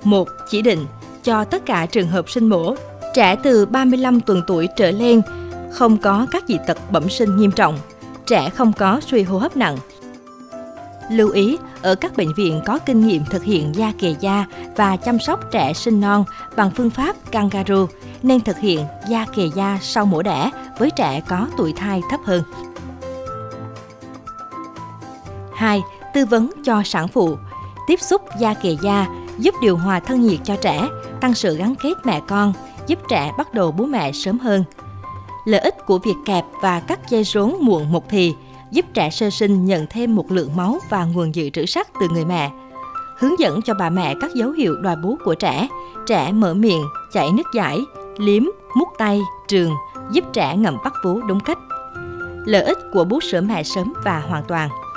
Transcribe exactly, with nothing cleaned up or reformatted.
một. Chỉ định cho tất cả trường hợp sinh mổ, trẻ từ ba mươi lăm tuần tuổi trở lên, không có các dị tật bẩm sinh nghiêm trọng, trẻ không có suy hô hấp nặng. Lưu ý, ở các bệnh viện có kinh nghiệm thực hiện da kề da và chăm sóc trẻ sinh non bằng phương pháp kangaroo, nên thực hiện da kề da sau mổ đẻ với trẻ có tuổi thai thấp hơn. hai. Tư vấn cho sản phụ. Tiếp xúc da kề da giúp điều hòa thân nhiệt cho trẻ, tăng sự gắn kết mẹ con, giúp trẻ bắt đầu bú mẹ sớm hơn. Lợi ích của việc kẹp và cắt dây rốn muộn một thì giúp trẻ sơ sinh nhận thêm một lượng máu và nguồn dự trữ sắt từ người mẹ. Hướng dẫn cho bà mẹ các dấu hiệu đòi bú của trẻ, trẻ mở miệng, chảy nước dãi, liếm, mút tay, trường, giúp trẻ ngậm bắt vú đúng cách. Lợi ích của bú sữa mẹ sớm và hoàn toàn.